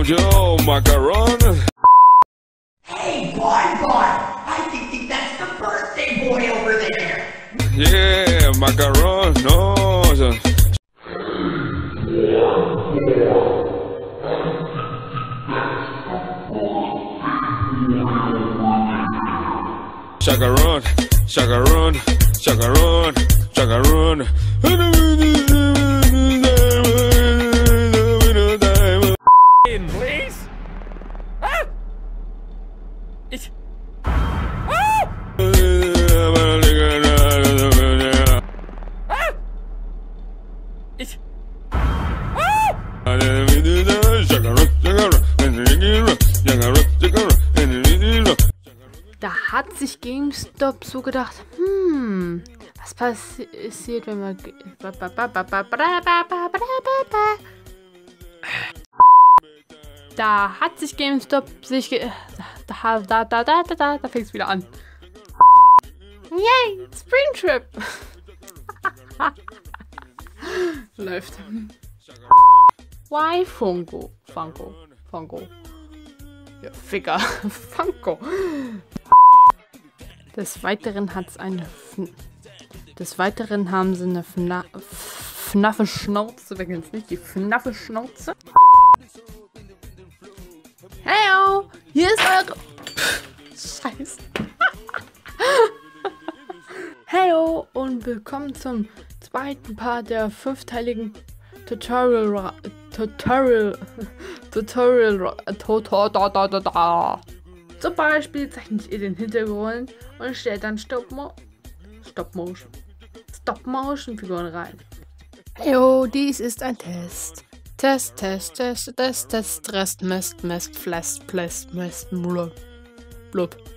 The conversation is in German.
Yo, macaron. Hey, Bonbon! I think that's the birthday boy over there! Yeah, macaron. No. Chacaron, chacaron, chacaron, chacaron. Please? Ah! Ah! Da hat sich GameStop so gedacht, was passiert, wenn wir... Da hat sich GameStop sich da fängt es wieder an. Yay, Springtrap! Läuft. Why Funko? Ja, Ficker. Funko. Des Weiteren haben sie eine FNAF Schnauze. Wer kennt's nicht? Die FNAF Schnauze. Heyo! Hier ist eure... Scheiße. Heyo und willkommen zum zweiten Part der 5-teiligen Tutorial. Zum Beispiel zeichnet ihr den Hintergrund und stellt dann Stop-Motion-Figuren rein. Heyo, dies ist ein Test. Test, Rest, Mest, Flest, Blub.